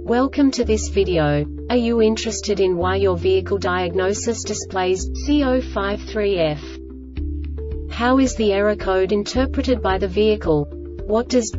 Welcome to this video. Are you interested in why your vehicle diagnosis displays C053F? How is the error code interpreted by the vehicle? What does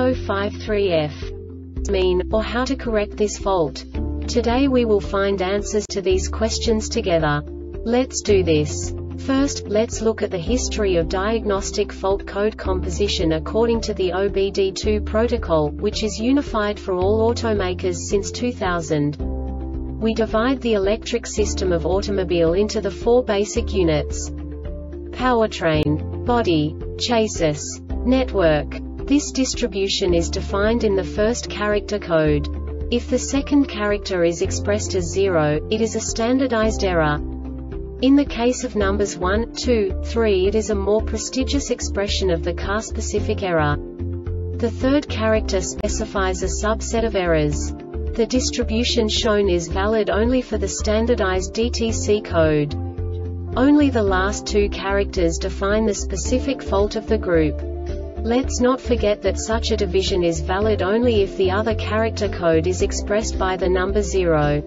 C053F mean, or how to correct this fault? Today we will find answers to these questions together. Let's do this. First, let's look at the history of diagnostic fault code composition according to the OBD2 protocol, which is unified for all automakers since 2000. We divide the electric system of automobile into the four basic units: powertrain, body, chassis, network. This distribution is defined in the first character code. If the second character is expressed as 0, it is a standardized error. In the case of numbers 1, 2, 3, it is a more prestigious expression of the car-specific error. The third character specifies a subset of errors. The distribution shown is valid only for the standardized DTC code. Only the last two characters define the specific fault of the group. Let's not forget that such a division is valid only if the other character code is expressed by the number 0.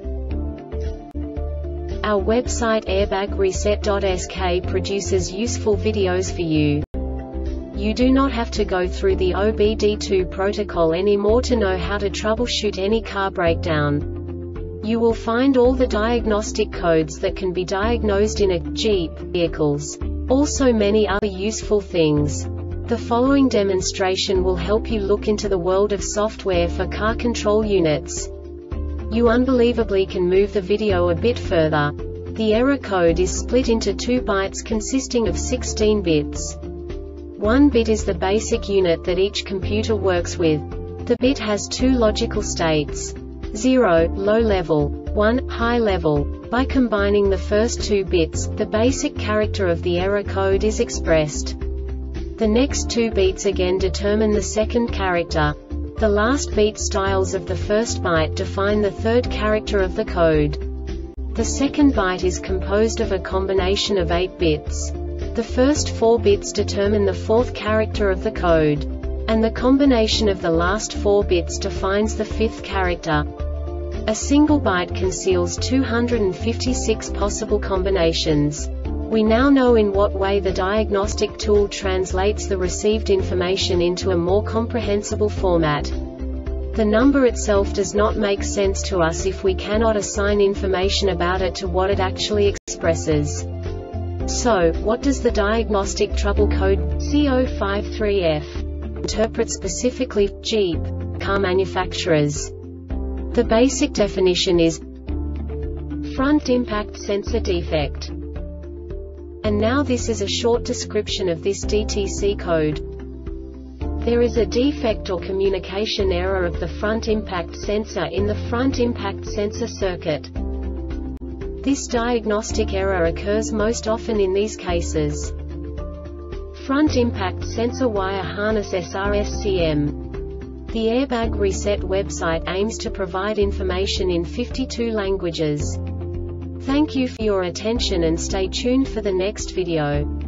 Our website airbagreset.sk produces useful videos for you. You do not have to go through the OBD2 protocol anymore to know how to troubleshoot any car breakdown. You will find all the diagnostic codes that can be diagnosed in a Jeep vehicles. Also many other useful things. The following demonstration will help you look into the world of software for car control units. You unbelievably can move the video a bit further. The error code is split into 2 bytes consisting of 16 bits. 1 bit is the basic unit that each computer works with. The bit has 2 logical states: 0, low level, 1, high level. By combining the first 2 bits, the basic character of the error code is expressed. The next 2 beats again determine the second character. The last beat styles of the first byte define the third character of the code. The second byte is composed of a combination of 8 bits. The first 4 bits determine the fourth character of the code. And the combination of the last 4 bits defines the fifth character. A single byte conceals 256 possible combinations. We now know in what way the diagnostic tool translates the received information into a more comprehensible format. The number itself does not make sense to us if we cannot assign information about it to what it actually expresses. So, what does the diagnostic trouble code C053F interpret specifically for Jeep car manufacturers? The basic definition is front impact sensor defect. And now this is a short description of this DTC code. There is a defect or communication error of the front impact sensor in the front impact sensor circuit. This diagnostic error occurs most often in these cases: front impact sensor wire harness SRSCM. The Airbag Reset website aims to provide information in 52 languages. Thank you for your attention and stay tuned for the next video.